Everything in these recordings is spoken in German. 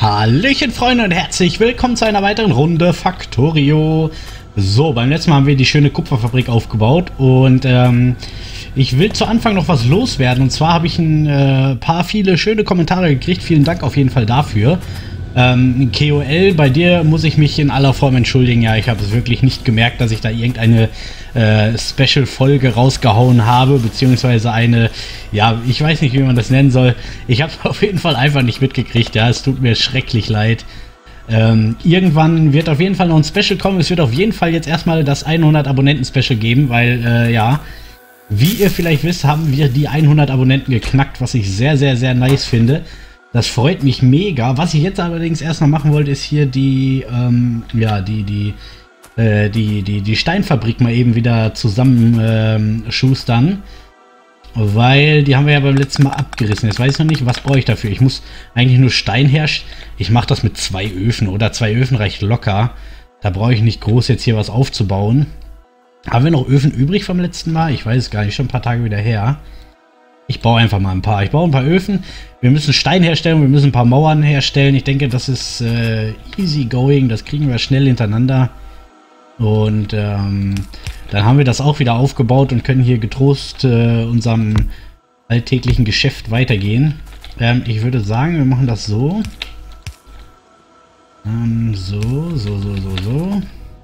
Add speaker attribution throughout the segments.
Speaker 1: Hallöchen Freunde und herzlich willkommen zu einer weiteren Runde Factorio. So, beim letzten Mal haben wir die schöne Kupferfabrik aufgebaut und ich will zu Anfang noch was loswerden. Und zwar habe ich ein paar viele schöne Kommentare gekriegt. Vielen Dank auf jeden Fall dafür. KOL, bei dir muss ich mich in aller Form entschuldigen. Ja, ich habe es wirklich nicht gemerkt, dass ich da irgendeine Special-Folge rausgehauen habe, beziehungsweise eine, ja, ich weiß nicht, wie man das nennen soll. Ich habe es auf jeden Fall einfach nicht mitgekriegt. Ja, es tut mir schrecklich leid. Irgendwann wird auf jeden Fall noch ein Special kommen. Es wird auf jeden Fall jetzt erstmal das 100 Abonnenten-Special geben, weil, ja, wie ihr vielleicht wisst, haben wir die 100 Abonnenten geknackt, was ich sehr, sehr, sehr nice finde. Das freut mich mega. Was ich jetzt allerdings erstmal machen wollte, ist hier die Steinfabrik mal eben wieder zusammen schustern. Weil die haben wir ja beim letzten Mal abgerissen. Jetzt weiß ich noch nicht, was brauche ich dafür. Ich muss eigentlich nur Stein herstellen. Ich mache das mit 2 Öfen oder 2 Öfen reicht locker. Da brauche ich nicht groß jetzt hier was aufzubauen. Haben wir noch Öfen übrig vom letzten Mal? Ich weiß es gar nicht, schon ein paar Tage wieder her. Ich baue einfach mal ein paar. Ich baue ein paar Öfen. Wir müssen Stein herstellen, wir müssen ein paar Mauern herstellen. Ich denke, das ist easy going. Das kriegen wir schnell hintereinander. Und dann haben wir das auch wieder aufgebaut und können hier getrost unserem alltäglichen Geschäft weitergehen. Ich würde sagen, wir machen das so. So.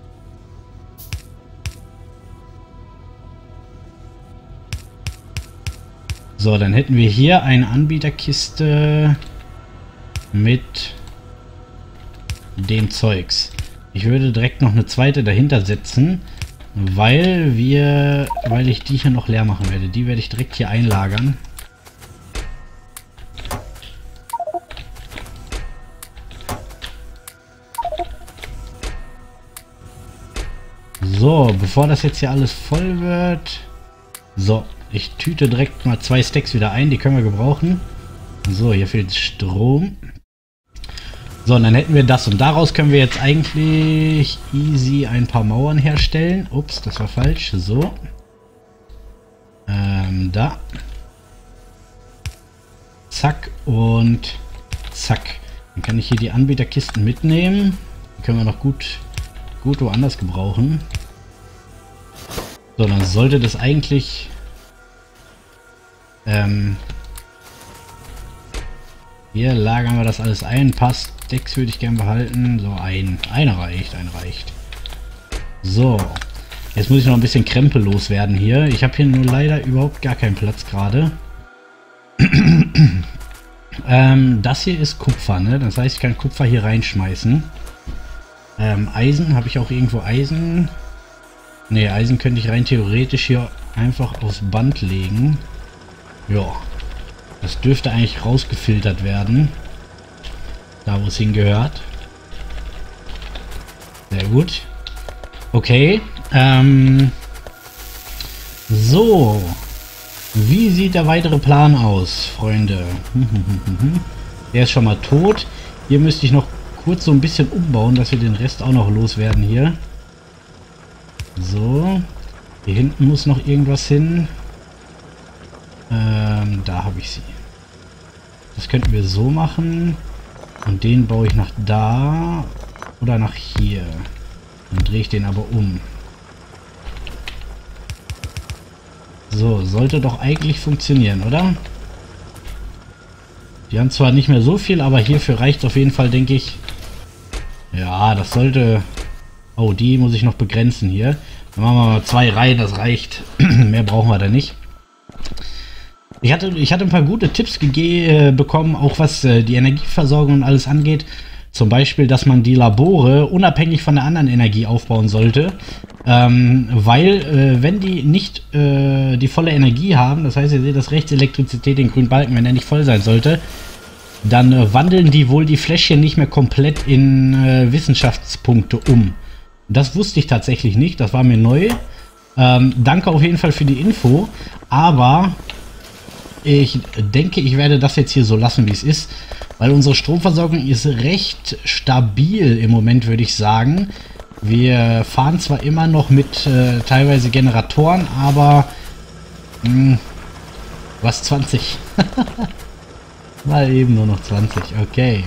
Speaker 1: So, dann hätten wir hier eine Anbieterkiste mit dem Zeugs. Ich würde direkt noch eine zweite dahinter setzen, weil ich die hier noch leer machen werde. Die werde ich direkt hier einlagern. So, bevor das jetzt hier alles voll wird. So. Ich tüte direkt mal 2 Stacks wieder ein, die können wir gebrauchen. So, hier fehlt Strom. So, und dann hätten wir das und daraus können wir jetzt eigentlich easy ein paar Mauern herstellen. Ups, das war falsch. So. Da. Zack und zack. Dann kann ich hier die Anbieterkisten mitnehmen. Die können wir noch gut woanders gebrauchen. So, dann sollte das eigentlich... hier lagern wir das alles ein. Passt. Decks würde ich gerne behalten. So, einer reicht. So. Jetzt muss ich noch ein bisschen Krempel loswerden hier. Ich habe hier nur leider überhaupt gar keinen Platz gerade. Das hier ist Kupfer, ne? Das heißt, ich kann Kupfer hier reinschmeißen. Eisen, habe ich auch irgendwo Eisen? Ne, Eisen könnte ich rein theoretisch hier einfach aufs Band legen. Ja, das dürfte eigentlich rausgefiltert werden. Da, wo es hingehört. Sehr gut. Okay. So. Wie sieht der weitere Plan aus, Freunde? Der ist schon mal tot. Hier müsste ich noch kurz so ein bisschen umbauen, dass wir den Rest auch noch loswerden hier. So. Hier hinten muss noch irgendwas hin. Da habe ich sie. Das könnten wir so machen. Und den baue ich nach da oder nach hier. Dann drehe ich den aber um. So, sollte doch eigentlich funktionieren, oder? Die haben zwar nicht mehr so viel, aber hierfür reicht auf jeden Fall, denke ich. Ja, das sollte... Oh, die muss ich noch begrenzen hier. Dann machen wir mal 2 Reihen, das reicht. Mehr brauchen wir da nicht. Ich hatte ein paar gute Tipps bekommen, auch was die Energieversorgung und alles angeht. Zum Beispiel, dass man die Labore unabhängig von der anderen Energie aufbauen sollte. Weil, wenn die nicht die volle Energie haben, das heißt, ihr seht das rechts, Elektrizität, den grünen Balken, wenn der nicht voll sein sollte, dann wandeln die wohl die Fläschchen nicht mehr komplett in Wissenschaftspunkte um. Das wusste ich tatsächlich nicht, das war mir neu. Danke auf jeden Fall für die Info, aber... Ich denke, ich werde das jetzt hier so lassen, wie es ist, weil unsere Stromversorgung ist recht stabil im Moment, würde ich sagen. Wir fahren zwar immer noch mit teilweise Generatoren, aber was 20? Mal eben nur noch 20. Okay.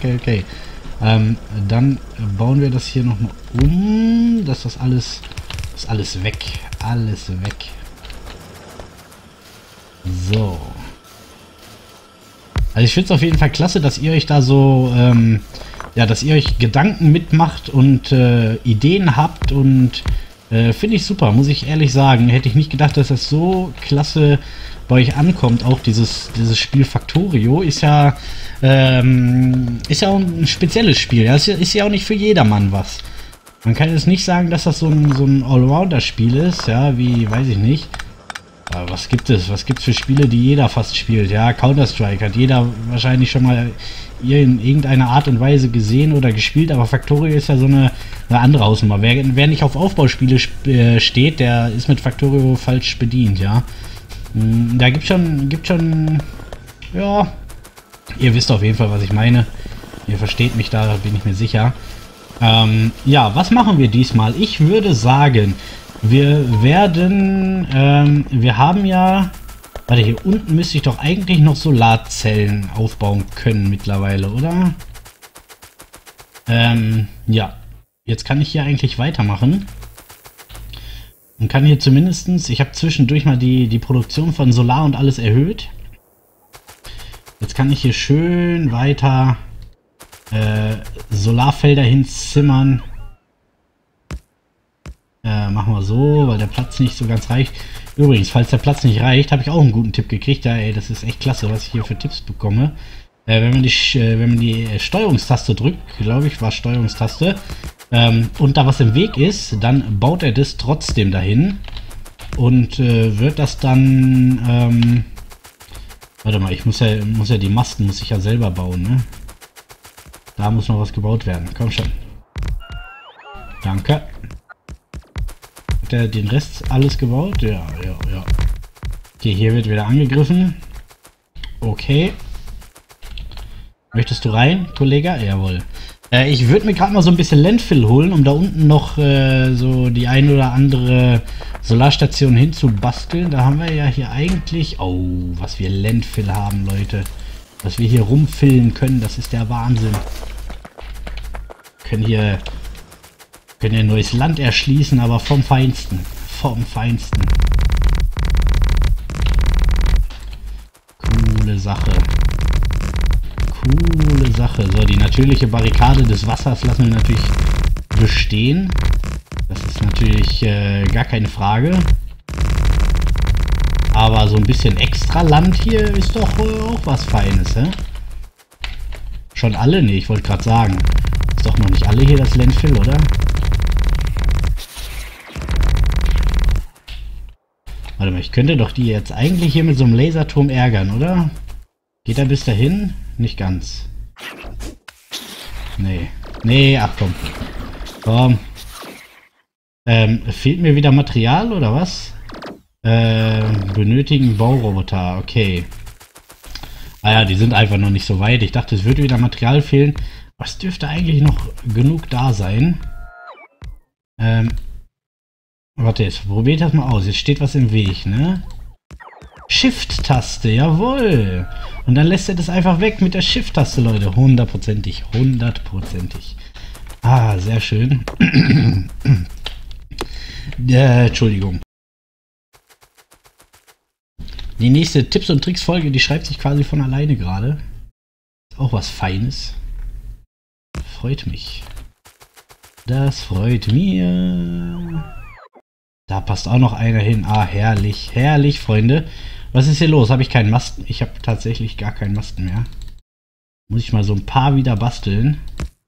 Speaker 1: Dann bauen wir das hier nochmal um, dass das alles... Ist alles weg. Alles weg. So. Also ich finde es auf jeden Fall klasse, dass ihr euch da so... ja, dass ihr euch Gedanken mitmacht und Ideen habt und... finde ich super, muss ich ehrlich sagen. Hätte ich nicht gedacht, dass das so klasse bei euch ankommt. Auch dieses Spiel Factorio ist ja auch ein spezielles Spiel. Ja? Ist ja auch nicht für jedermann was. Man kann jetzt nicht sagen, dass das so ein Allrounder-Spiel ist, ja, wie, weiß ich nicht. Aber was gibt es? Was gibt es für Spiele, die jeder fast spielt? Ja, Counter-Strike hat jeder wahrscheinlich schon mal in irgendeiner Art und Weise gesehen oder gespielt, aber Factorio ist ja so eine andere Hausnummer. Wer nicht auf Aufbauspiele steht, der ist mit Factorio falsch bedient, ja. Da gibt schon, ja, ihr wisst auf jeden Fall, was ich meine. Ihr versteht mich da, bin ich mir sicher. Ja, was machen wir diesmal? Ich würde sagen, wir werden, wir haben ja, warte, hier unten müsste ich doch eigentlich noch Solarzellen aufbauen können mittlerweile, oder? Ja, jetzt kann ich hier eigentlich weitermachen. Und kann hier zumindestens, ich habe zwischendurch mal die Produktion von Solar und alles erhöht. Jetzt kann ich hier schön weiter Solarfelder hinzimmern. Machen wir so, weil der Platz nicht so ganz reicht. Übrigens, falls der Platz nicht reicht, habe ich auch einen guten Tipp gekriegt. Ja, ey, das ist echt klasse, was ich hier für Tipps bekomme. Wenn man die Steuerungstaste drückt, glaube ich, war Steuerungstaste, und da was im Weg ist, dann baut er das trotzdem dahin und wird das dann, warte mal, ich muss ja die Masten muss ich ja selber bauen, ne? Da muss noch was gebaut werden. Komm schon. Danke. Hat er den Rest alles gebaut? Ja. Okay, hier wird wieder angegriffen. Okay. Möchtest du rein, Kollege? Jawohl. Ich würde mir gerade mal so ein bisschen Landfill holen, um da unten noch so die ein oder andere Solarstation hinzubasteln. Da haben wir ja hier eigentlich... Oh, was wir Landfill haben, Leute. Was wir hier rumfillen können, das ist der Wahnsinn. Können hier neues Land erschließen, aber vom Feinsten. Vom Feinsten. Coole Sache. Coole Sache. So, die natürliche Barrikade des Wassers lassen wir natürlich bestehen. Das ist natürlich gar keine Frage. Aber so ein bisschen extra Land hier ist doch auch was Feines, hä? Schon alle? Nee, ich wollte gerade sagen. Ist doch noch nicht alle hier das Landfill, oder? Warte mal, ich könnte doch die jetzt eigentlich hier mit so einem Laserturm ärgern, oder? Geht er bis dahin? Nicht ganz. Nee. Nee, ach komm. Komm. Fehlt mir wieder Material, oder was? Benötigen Bauroboter, okay. Ah ja, die sind einfach noch nicht so weit. Ich dachte, es würde wieder Material fehlen. Was dürfte eigentlich noch genug da sein? Warte, jetzt probiert das mal aus. Jetzt steht was im Weg, ne? Shift-Taste, jawohl. Und dann lässt er das einfach weg mit der Shift-Taste, Leute. Hundertprozentig, hundertprozentig. Ah, sehr schön. Entschuldigung. Die nächste Tipps- und Tricks-Folge, die schreibt sich quasi von alleine gerade. Ist auch was Feines. Freut mich. Das freut mir. Da passt auch noch einer hin. Ah, herrlich. Herrlich, Freunde. Was ist hier los? Habe ich keinen Masten? Ich habe tatsächlich gar keinen Masten mehr. Muss ich mal so ein paar wieder basteln.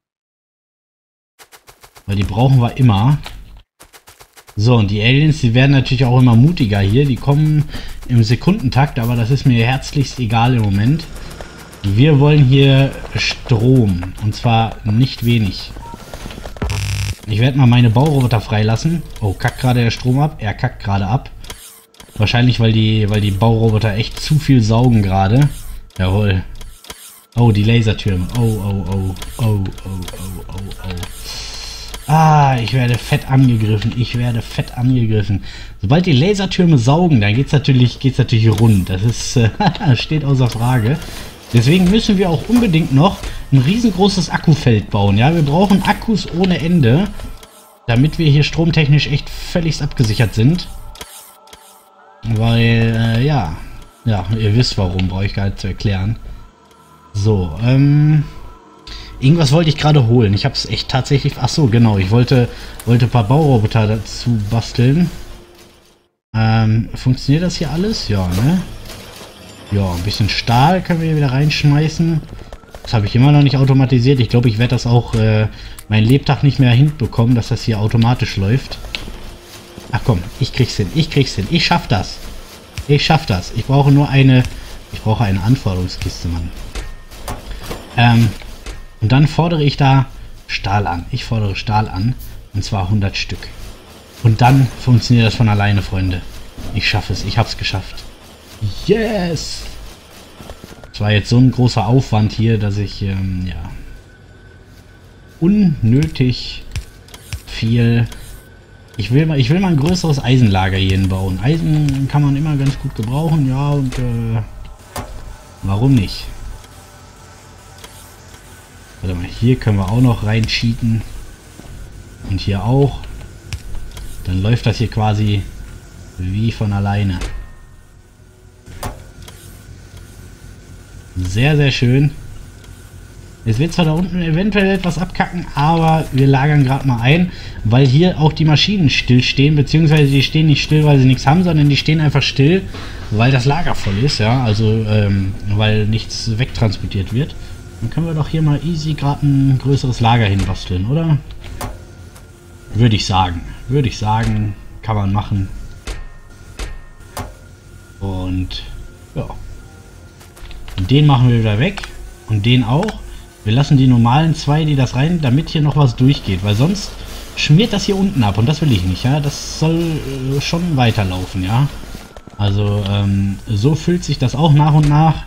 Speaker 1: Weil die brauchen wir immer. So, und die Aliens, die werden natürlich auch immer mutiger hier. Die kommen im Sekundentakt, aber das ist mir herzlichst egal im Moment. Wir wollen hier Strom. Und zwar nicht wenig. Ich werde mal meine Bauroboter freilassen. Oh, kackt gerade der Strom ab? Er kackt gerade ab. Wahrscheinlich, weil die Bauroboter echt zu viel saugen gerade. Jawohl. Oh, die Lasertürme. Oh. Ah, ich werde fett angegriffen. Sobald die Lasertürme saugen, dann geht's natürlich rund. Das ist steht außer Frage. Deswegen müssen wir auch unbedingt noch ein riesengroßes Akkufeld bauen. Ja, wir brauchen Akkus ohne Ende, damit wir hier stromtechnisch echt völlig abgesichert sind. Weil, ja, ihr wisst warum, brauche ich gar nicht zu erklären. So, irgendwas wollte ich gerade holen. Ich habe es echt tatsächlich... Ach so, genau. Ich wollte ein paar Bauroboter dazu basteln. Funktioniert das hier alles? Ja, ne? Ja, ein bisschen Stahl können wir hier wieder reinschmeißen. Das habe ich immer noch nicht automatisiert. Ich glaube, ich werde das auch meinen Lebtag nicht mehr hinbekommen, dass das hier automatisch läuft. Ach komm, ich krieg's hin. Ich krieg's hin. Ich schaff das. Ich schaff das. Ich brauche nur eine... Ich brauche eine Anforderungskiste, Mann. Und dann fordere ich da Stahl an. Ich fordere Stahl an. Und zwar 100 Stück. Und dann funktioniert das von alleine, Freunde. Ich schaffe es. Ich habe es geschafft. Yes! Das war jetzt so ein großer Aufwand hier, dass ich, ja... unnötig viel... Ich will mal ein größeres Eisenlager hier hinbauen. Eisen kann man immer ganz gut gebrauchen, ja, und, warum nicht? Warte mal, hier können wir auch noch rein cheaten. Und hier auch. Dann läuft das hier quasi wie von alleine. Sehr, sehr schön. Es wird zwar da unten eventuell etwas abkacken, aber wir lagern gerade mal ein, weil hier auch die Maschinen stillstehen, beziehungsweise die stehen nicht still, weil sie nichts haben, sondern die stehen einfach still, weil das Lager voll ist, ja, also weil nichts wegtransportiert wird. Dann können wir doch hier mal easy gerade ein größeres Lager hinbasteln, oder? Würde ich sagen, kann man machen. Und ja. Und den machen wir wieder weg und den auch. Wir lassen die normalen zwei, die das rein, damit hier noch was durchgeht, weil sonst schmiert das hier unten ab und das will ich nicht, ja. Das soll schon weiterlaufen, ja. Also so füllt sich das auch nach und nach.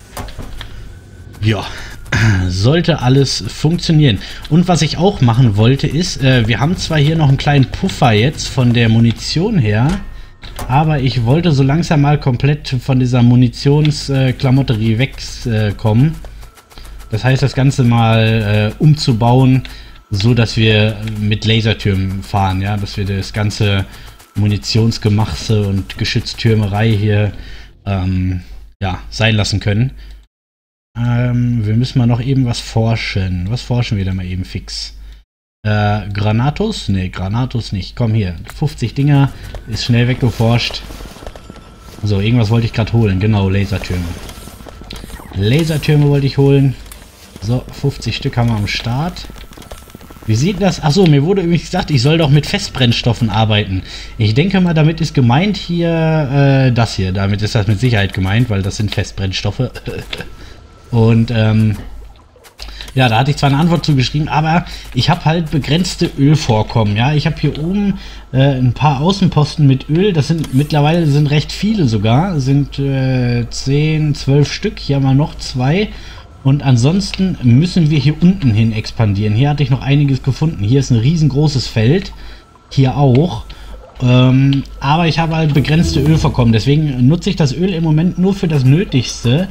Speaker 1: Ja, sollte alles funktionieren. Und was ich auch machen wollte ist, wir haben zwar hier noch einen kleinen Puffer jetzt von der Munition her, aber ich wollte so langsam mal komplett von dieser Munitionsklamotterie wegkommen. Das heißt, das Ganze mal umzubauen, so dass wir mit Lasertürmen fahren, ja, dass wir das ganze Munitionsgemachse und Geschütztürmerei hier ja, sein lassen können. Wir müssen mal noch eben was forschen. Was forschen wir da mal eben fix? Granatus? Ne, Granatus nicht. Komm hier, 50 Dinger, ist schnell weggeforscht. So, irgendwas wollte ich gerade holen. Genau, Lasertürme. Lasertürme wollte ich holen. So, 50 Stück haben wir am Start. Wie sieht das? Achso, mir wurde übrigens gesagt, ich soll doch mit Festbrennstoffen arbeiten. Ich denke mal, damit ist gemeint hier das hier. Damit ist das mit Sicherheit gemeint, weil das sind Festbrennstoffe. Und ja, da hatte ich zwar eine Antwort zu geschrieben, aber ich habe halt begrenzte Ölvorkommen. Ja, ich habe hier oben ein paar Außenposten mit Öl. Das sind mittlerweile recht viele sogar. Sind 10, 12 Stück. Hier haben wir noch 2. Und ansonsten müssen wir hier unten hin expandieren. Hier hatte ich noch einiges gefunden. Hier ist ein riesengroßes Feld. Hier auch. Aber ich habe halt begrenzte Ölvorkommen. Deswegen nutze ich das Öl im Moment nur für das Nötigste.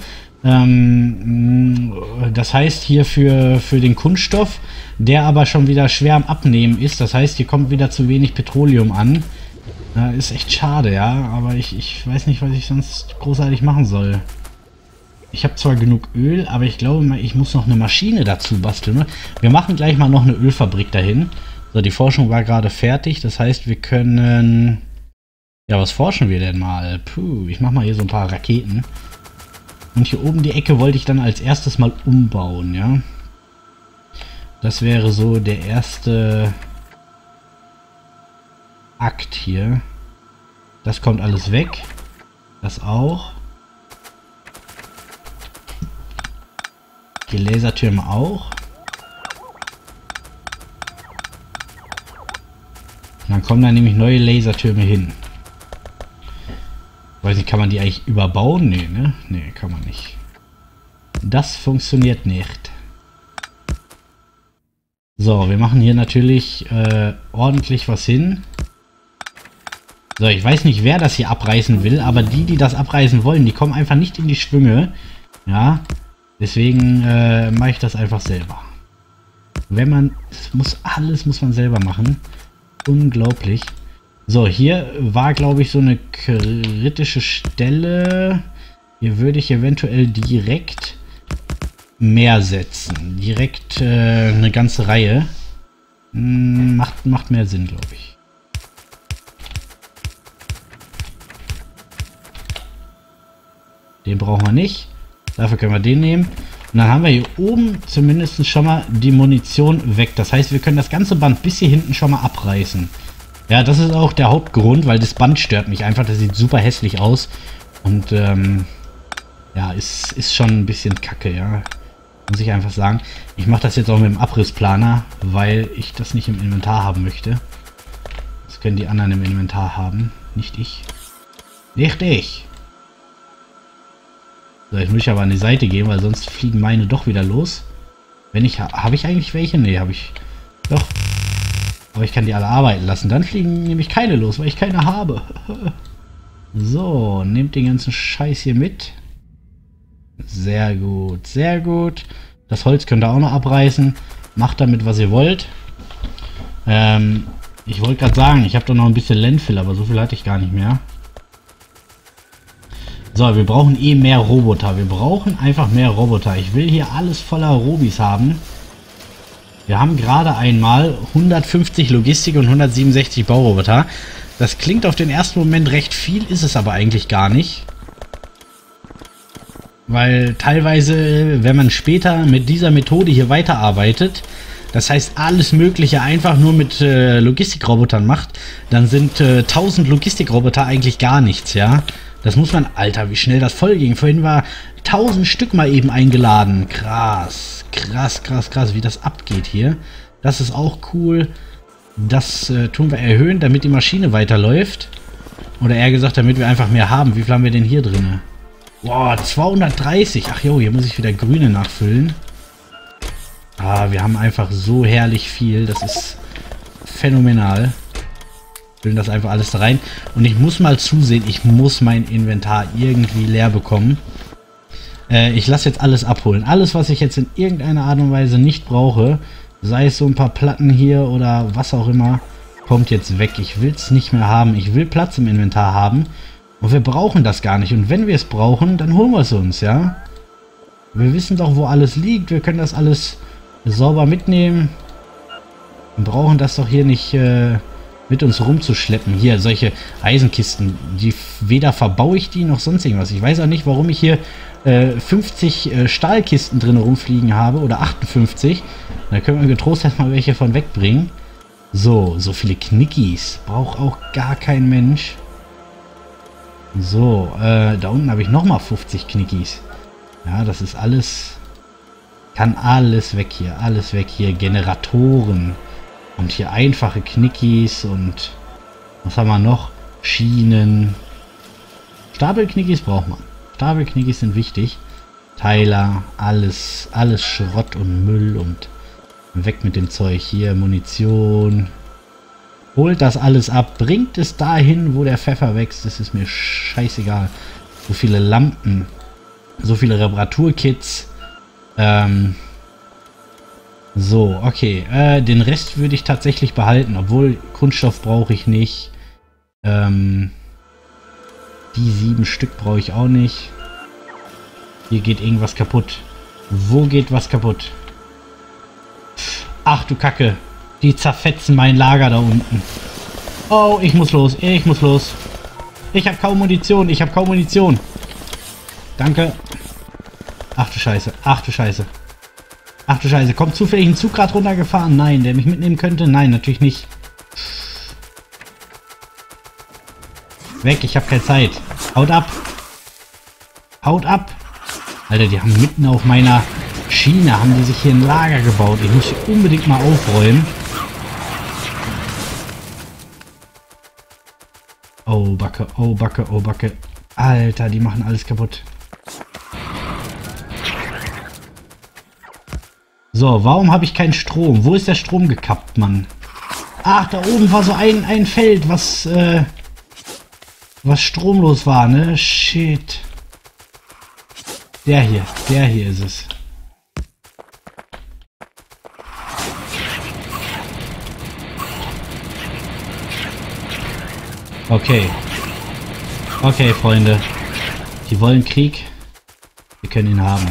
Speaker 1: Das heißt hier für den Kunststoff, der aber schon wieder schwer am Abnehmen ist. Das heißt, hier kommt wieder zu wenig Petroleum an. Ist echt schade, ja. Aber ich weiß nicht, was ich sonst großartig machen soll. Ich habe zwar genug Öl, aber ich glaube, ich muss noch eine Maschine dazu basteln. Ne? Wir machen gleich mal noch eine Ölfabrik dahin. So, die Forschung war gerade fertig. Das heißt, wir können... Ja, was forschen wir denn mal? Puh, ich mache mal hier so ein paar Raketen. Und hier oben die Ecke wollte ich dann als erstes mal umbauen, ja. Das wäre so der erste Akt hier. Das kommt alles weg. Das auch. Die Lasertürme auch. Und dann kommen da nämlich neue Lasertürme hin. Weiß nicht, kann man die eigentlich überbauen? Nee, ne? Nee, kann man nicht. Das funktioniert nicht. So, wir machen hier natürlich ordentlich was hin. So, ich weiß nicht, wer das hier abreißen will, aber die das abreißen wollen, die kommen einfach nicht in die Schwünge. Ja. Deswegen mache ich das einfach selber. Wenn man, alles muss man selber machen. Unglaublich. So, hier war, glaube ich, so eine kritische Stelle. Hier würde ich eventuell direkt mehr setzen. Direkt eine ganze Reihe. Macht mehr Sinn, glaube ich. Den brauchen wir nicht. Dafür können wir den nehmen. Und dann haben wir hier oben zumindest schon mal die Munition weg. Das heißt, wir können das ganze Band bis hier hinten schon mal abreißen. Ja, das ist auch der Hauptgrund, weil das Band stört mich einfach. Das sieht super hässlich aus. Und ja, ist schon ein bisschen kacke, ja. Muss ich einfach sagen. Ich mache das jetzt auch mit dem Abrissplaner, weil ich das nicht im Inventar haben möchte. Das können die anderen im Inventar haben. Nicht ich. Nicht ich. So, jetzt muss ich aber an die Seite gehen, weil sonst fliegen meine doch wieder los. Wenn ich... Habe ich eigentlich welche? Nee, habe ich... Doch. Aber ich kann die alle arbeiten lassen. Dann fliegen nämlich keine los, weil ich keine habe. So, nehmt den ganzen Scheiß hier mit. Sehr gut, sehr gut. Das Holz könnt ihr auch noch abreißen. Macht damit, was ihr wollt. Ich wollte gerade sagen, ich habe doch noch ein bisschen Landfill, aber so viel hatte ich gar nicht mehr. So, wir brauchen eh mehr Roboter. Wir brauchen einfach mehr Roboter. Ich will hier alles voller Robis haben. Wir haben gerade einmal 150 Logistik und 167 Bauroboter. Das klingt auf den ersten Moment recht viel, ist es aber eigentlich gar nicht. Weil teilweise, wenn man später mit dieser Methode hier weiterarbeitet, das heißt alles Mögliche einfach nur mit Logistikrobotern macht, dann sind 1000 Logistikroboter eigentlich gar nichts, ja. Das muss man... Alter, wie schnell das voll ging. Vorhin war 1000 Stück mal eben eingeladen. Krass, krass, krass, krass, wie das abgeht hier. Das ist auch cool. Das tun wir erhöhen, damit die Maschine weiterläuft. Oder eher gesagt, damit wir einfach mehr haben. Wie viel haben wir denn hier drin? Boah, 230. Ach jo, hier muss ich wieder Grüne nachfüllen. Ah, wir haben einfach so herrlich viel. Das ist phänomenal. Füllen das einfach alles da rein. Und ich muss mal zusehen, ich muss mein Inventar irgendwie leer bekommen. Ich lasse jetzt alles abholen. Alles, was ich jetzt in irgendeiner Art und Weise nicht brauche, sei es so ein paar Platten hier oder was auch immer, kommt jetzt weg. Ich will es nicht mehr haben. Ich will Platz im Inventar haben. Und wir brauchen das gar nicht. Und wenn wir es brauchen, dann holen wir es uns, ja. Wir wissen doch, wo alles liegt. Wir können das alles sauber mitnehmen. Wir brauchen das doch hier nicht mit uns rumzuschleppen. Hier, solche Eisenkisten, die weder verbaue ich die noch sonst irgendwas. Ich weiß auch nicht, warum ich hier 50 Stahlkisten drin rumfliegen habe oder 58. Da können wir getrost erstmal welche von wegbringen. So viele Knickis. Braucht auch gar kein Mensch. So, da unten habe ich nochmal 50 Knickis. Ja, das ist alles... Kann alles weg hier. Alles weg hier. Generatoren. Und hier einfache Knickis und... Was haben wir noch? Schienen. Stapelknickis braucht man. Stapelknickis sind wichtig. Teiler. Alles Schrott und Müll und... Weg mit dem Zeug hier. Munition. Holt das alles ab. Bringt es dahin, wo der Pfeffer wächst. Das ist mir scheißegal. So viele Lampen. So viele Reparaturkits. So, okay. Den Rest würde ich tatsächlich behalten. Obwohl, Kunststoff brauche ich nicht. Die 7 Stück brauche ich auch nicht. Hier geht irgendwas kaputt. Wo geht was kaputt? Ach du Kacke. Die zerfetzen mein Lager da unten. Oh, ich muss los. Ich muss los. Ich habe kaum Munition. Ich habe kaum Munition. Danke. Ach du Scheiße. Ach du Scheiße. Ach du Scheiße. Kommt zufällig ein Zug gerade runtergefahren? Nein, der mich mitnehmen könnte? Nein, natürlich nicht. Weg, ich habe keine Zeit. Haut ab. Haut ab. Alter, die haben mitten auf meiner Schiene, haben die sich hier ein Lager gebaut. Ich muss hier unbedingt mal aufräumen. Oh, Backe, oh, Backe, oh, Backe. Alter, die machen alles kaputt. So, warum habe ich keinen Strom? Wo ist der Strom gekappt, Mann? Ach, da oben war so ein Feld, was stromlos war, ne? Shit. Der hier ist es. Okay. Okay, Freunde. Die wollen Krieg. Wir können ihn haben.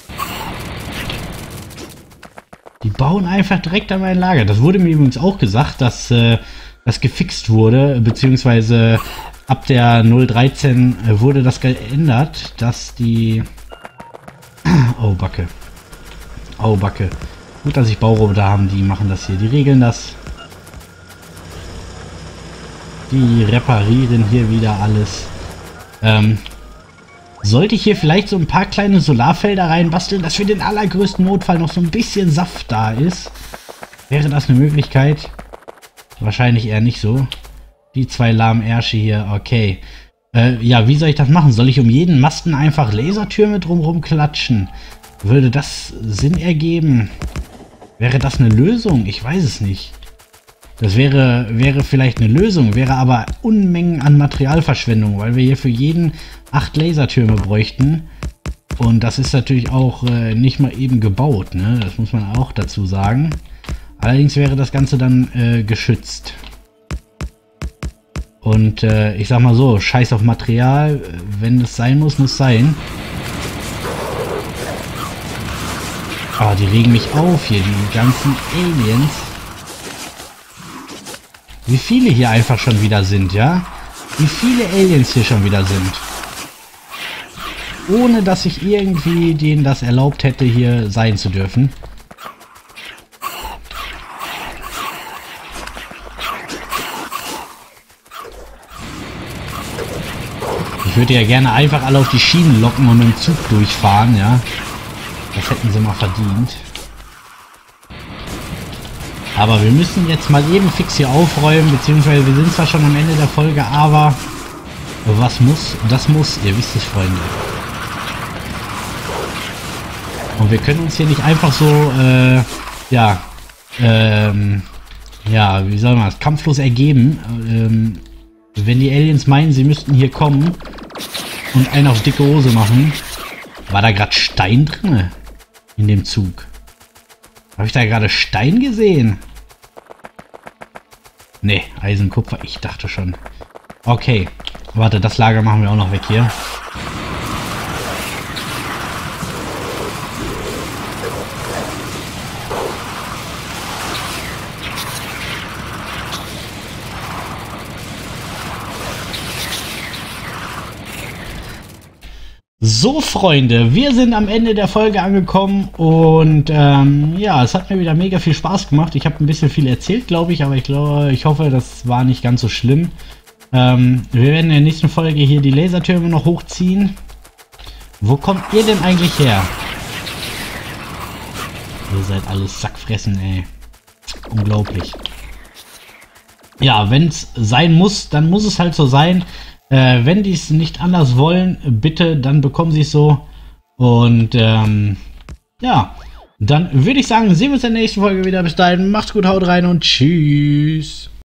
Speaker 1: Die bauen einfach direkt an mein Lager. Das wurde mir übrigens auch gesagt, dass das gefixt wurde, beziehungsweise ab der 0.13 wurde das geändert, dass die... Oh, Backe. Oh, Backe. Gut, dass ich Bauroboter haben, die machen das hier. Die regeln das. Die reparieren hier wieder alles. Sollte ich hier vielleicht so ein paar kleine Solarfelder reinbasteln, dass für den allergrößten Notfall noch so ein bisschen Saft da ist? Wäre das eine Möglichkeit? Wahrscheinlich eher nicht so. Die zwei lahmen Ärsche hier, okay. Ja, wie soll ich das machen? Soll ich um jeden Masten einfach Lasertürme drumherum klatschen? Würde das Sinn ergeben? Wäre das eine Lösung? Ich weiß es nicht. Das wäre vielleicht eine Lösung, wäre aber Unmengen an Materialverschwendung, weil wir hier für jeden 8 Lasertürme bräuchten. Und das ist natürlich auch nicht mal eben gebaut, ne? Das muss man auch dazu sagen. Allerdings wäre das Ganze dann geschützt. Und ich sag mal so, scheiß auf Material, wenn es sein muss, muss sein. Ah, die regen mich auf hier, die ganzen Aliens. Wie viele hier einfach schon wieder sind, ja? Wie viele Aliens hier schon wieder sind. Ohne dass ich irgendwie denen das erlaubt hätte, hier sein zu dürfen. Ich würde ja gerne einfach alle auf die Schienen locken und mit dem Zug durchfahren, ja. Das hätten sie mal verdient. Aber wir müssen jetzt mal eben fix hier aufräumen, beziehungsweise wir sind zwar schon am Ende der Folge, aber was muss, das muss, ihr wisst es, Freunde. Und wir können uns hier nicht einfach so, ja, wie soll man das, kampflos ergeben. Wenn die Aliens meinen, sie müssten hier kommen und einen auf dicke Hose machen. War da gerade Stein drin in dem Zug? Habe ich da gerade Stein gesehen? Ne, Eisenkupfer, ich dachte schon. Okay, warte, das Lager machen wir auch noch weg hier. So, Freunde, wir sind am Ende der Folge angekommen und ja, es hat mir wieder mega viel Spaß gemacht. Ich habe ein bisschen viel erzählt, glaube ich, aber ich hoffe, das war nicht ganz so schlimm. Wir werden in der nächsten Folge hier die Lasertürme noch hochziehen. Wo kommt ihr denn eigentlich her? Ihr seid alles Sackfressen, ey. Unglaublich. Ja, wenn es sein muss, dann muss es halt so sein. Wenn die es nicht anders wollen, bitte, dann bekommen sie es so. Und ja, dann würde ich sagen, sehen wir uns in der nächsten Folge wieder. Bis dahin, macht's gut, haut rein und tschüss.